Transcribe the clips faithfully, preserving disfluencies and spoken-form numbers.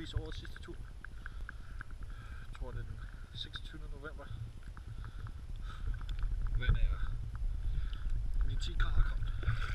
heldigvis årets sidste tur. Jeg tror det er den seksogtyvende november. Vandet er ni til ti grader koldt.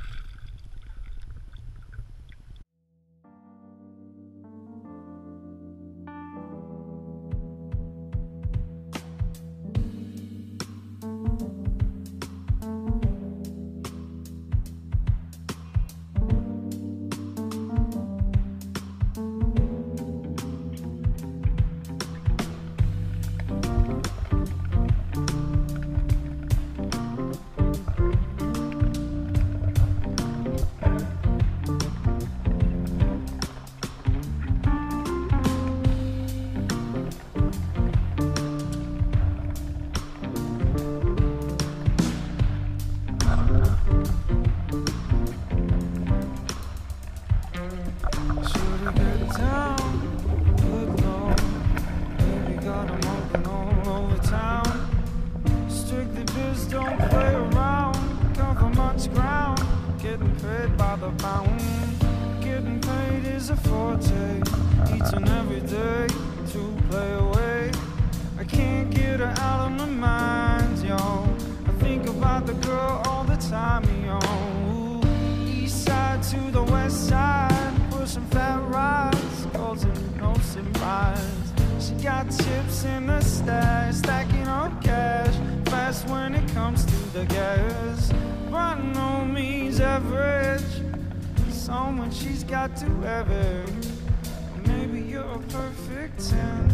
She's got to have it. Maybe you're a perfect ten.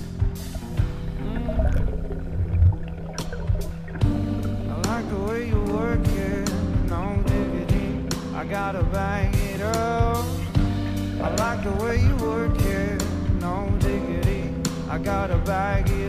Mm. I like the way you work it, no diggity. I gotta bang it up. I like the way you work it, no diggity. I gotta bag it